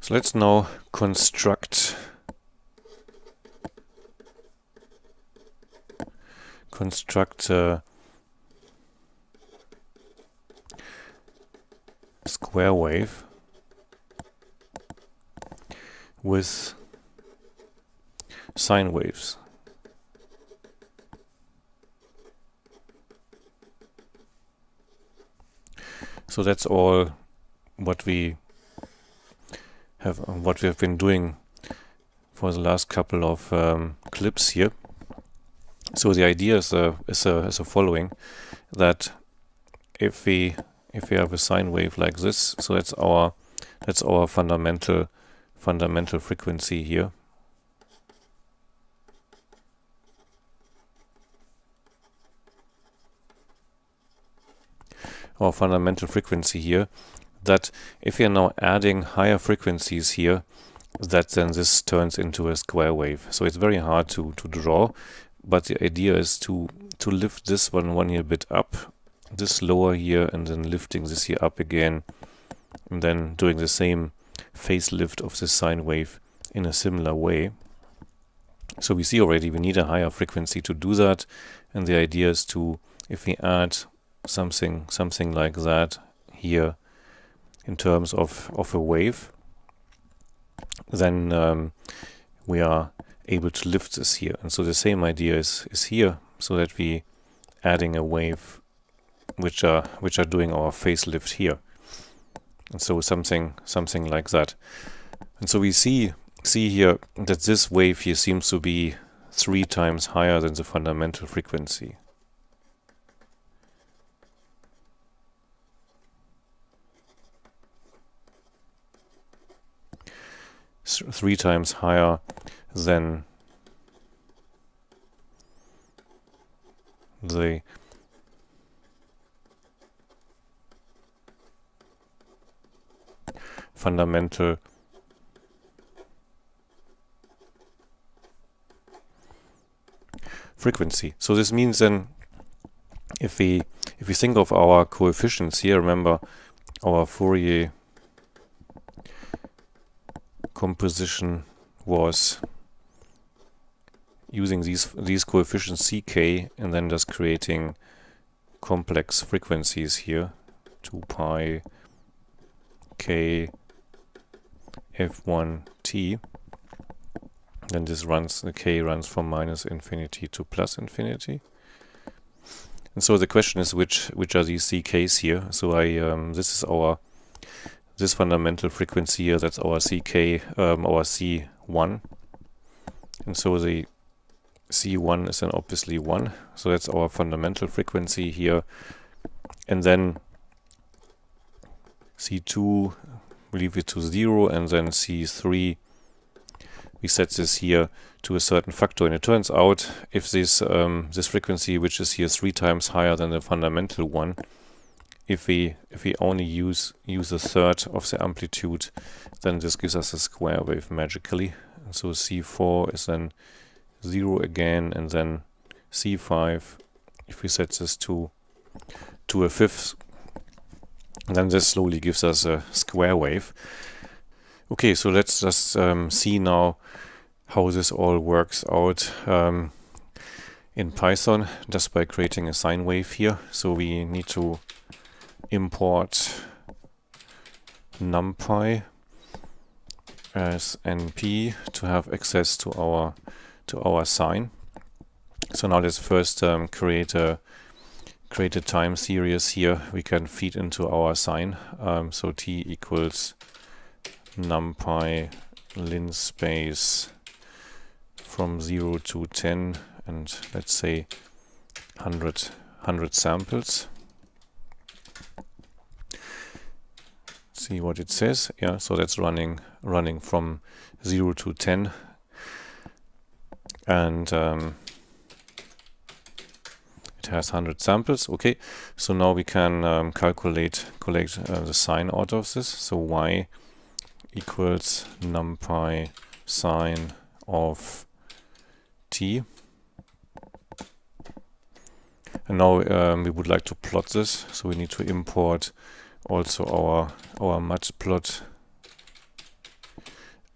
So let's now construct a square wave with sine waves. So that's all what we have been doing for the last couple of clips here. So the idea is the following: that if we have a sine wave like this, so that's our fundamental frequency here. Our fundamental frequency here, that if we are now adding higher frequencies here, that then this turns into a square wave. So it's very hard to draw, but the idea is to lift this one here a bit up, this lower here, and then lifting this here up again, and then doing the same facelift of the sine wave in a similar way. So we see already we need a higher frequency to do that, and the idea is to, if we add something like that here in terms of a wave, then we are able to lift this here. And so the same idea is here, so that we adding a wave which are doing our facelift here. And so something like that. And so we see here that this wave here seems to be 3 times higher than the fundamental frequency. 3 times higher than the fundamental frequency. So this means then, if we think of our coefficients here, remember our Fourier composition was using these coefficients ck and then just creating complex frequencies here, 2 pi k f1t. Then the k runs from minus infinity to plus infinity. And so the question is, which are these ck's here? So this fundamental frequency here, that's our ck, our C1. And so the C1 is then obviously 1. So that's our fundamental frequency here. And then C2, we leave it to 0, and then C3, we set this here to a certain factor. And it turns out, if this frequency, which is here 3 times higher than the fundamental one, if we only use a third of the amplitude, then this gives us a square wave magically. And so C4 is then 0 again, and then C5, if we set this to a fifth, then this slowly gives us a square wave. Okay, so let's just see now how this all works out in Python, just by creating a sine wave here. So we need to import numpy as np to have access to our sine. So now let's first create a time series here we can feed into our sine. So t equals numpy linspace from 0 to 10, and let's say 100 samples. See what it says. Yeah, so that's running from 0 to 10, and it has 100 samples. Okay, so now we can collect the sine out of this. So y equals numpy sine of t. And now we would like to plot this, so we need to import also our matplot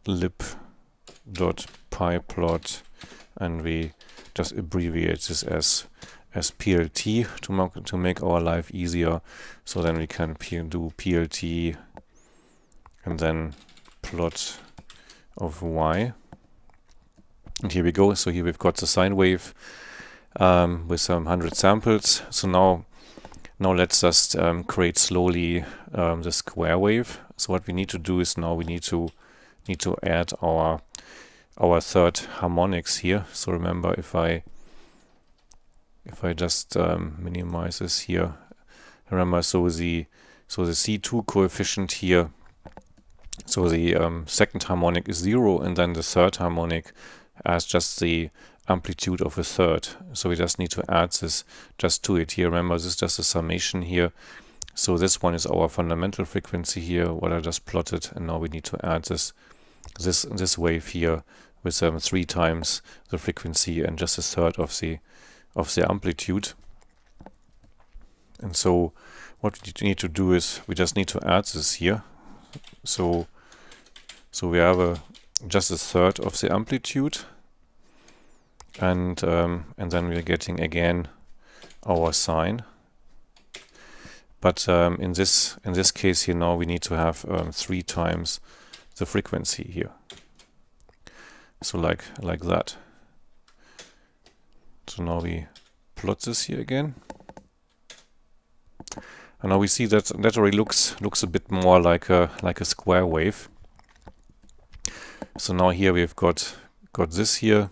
lib.pyplot, and we just abbreviate this as PLT to make our life easier. So then we can do PLT and then plot of y. And here we go. So here we've got the sine wave with some 100 samples. So now let's just create slowly the square wave. So what we need to do is now we need to add our third harmonics here. So remember, if I just minimize this here, remember, so the C2 coefficient here, so the second harmonic is 0, and then the third harmonic as just the amplitude of a third. So we just need to add this just to it here. Remember, this is just a summation here. So this one is our fundamental frequency here, what I just plotted, and now we need to add this wave here with 3 times the frequency and just a third of the amplitude. And so what we need to do is we just need to add this here. So we have just a third of the amplitude, and then we are getting again our sine. But in this case here now we need to have 3 times the frequency here. So like that. So now we plot this here again, and now we see that already looks a bit more like a square wave. So now here we've got this here.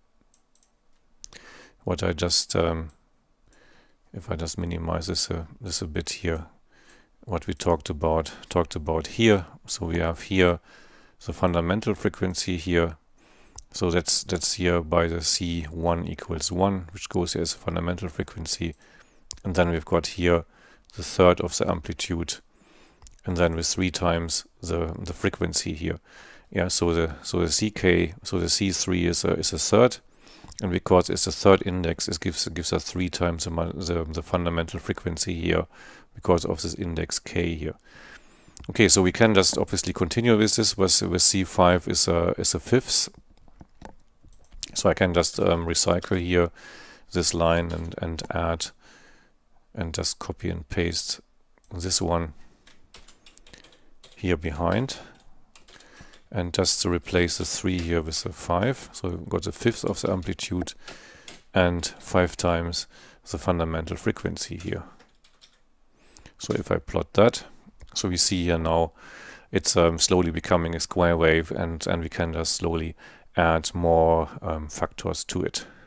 What I just if I just minimize this a bit here, what we talked about here. So we have here the fundamental frequency here. So that's here by the C1 equals 1, which goes here as a fundamental frequency. And then we've got here the third of the amplitude, and then with 3 times the frequency here. Yeah, so the CK, so the C3 is a third, and because it's a third index, it gives us 3 times the fundamental frequency here because of this index K here. Okay, so we can just obviously continue with this. With C5 is a fifth. So I can just recycle here this line and add and just copy and paste this one here behind, and just to replace the 3 here with a 5. So we've got a fifth of the amplitude and 5 times the fundamental frequency here. So if I plot that, so we see here now it's slowly becoming a square wave, and we can just slowly add more factors to it.